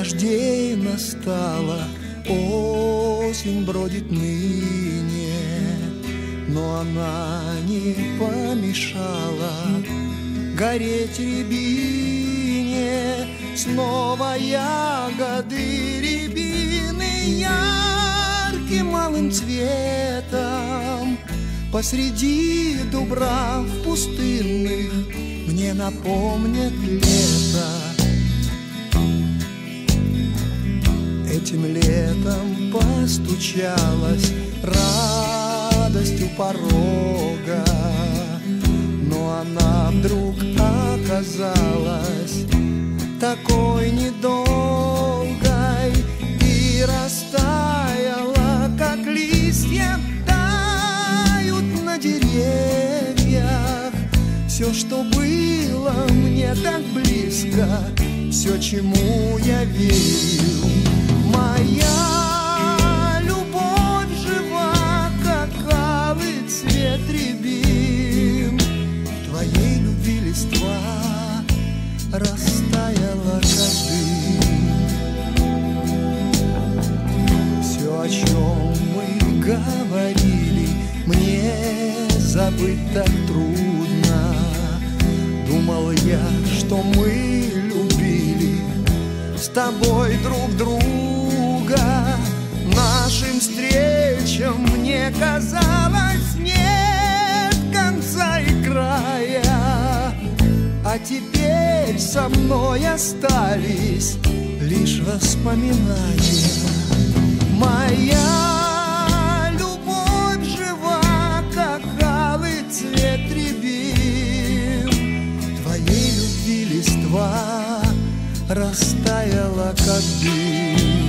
дождей настала, осень бродит ныне, но она не помешала гореть рябине. Снова ягоды рябины ярким малым цветом посреди дубрав пустынных мне напомнят лето. Этим летом постучалась радость у порога, но она вдруг оказалась такой недолгой и растаяла, как листья тают на деревьях. Все, что было мне так близко, все, чему я верил. Моя любовь жива, как алый цвет рябин. Твоей любви листва растаяла, как дым. Все, о чем мы говорили, мне забыть так трудно. Думал я, что мы любили с тобой друг друга. Нашим встречам мне казалось нет конца и края, а теперь со мной остались лишь воспоминания. Моя любовь жива, как алый цвет рябин. Твоей любви листва растаяла, как дым.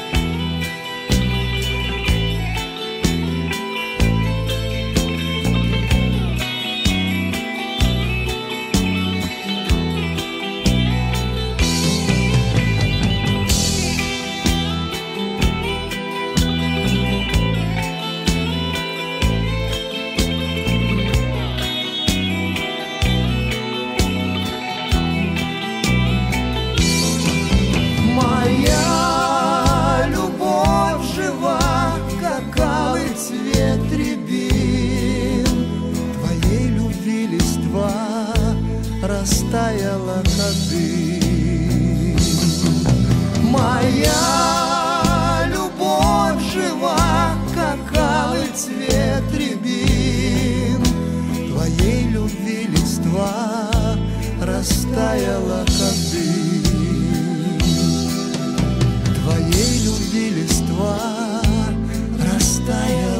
Растаяла, как дым. Моя любовь жива, как алый цвет рябин. Твоей любви листва растаяла, как дым. Твоей любви листва растаяла.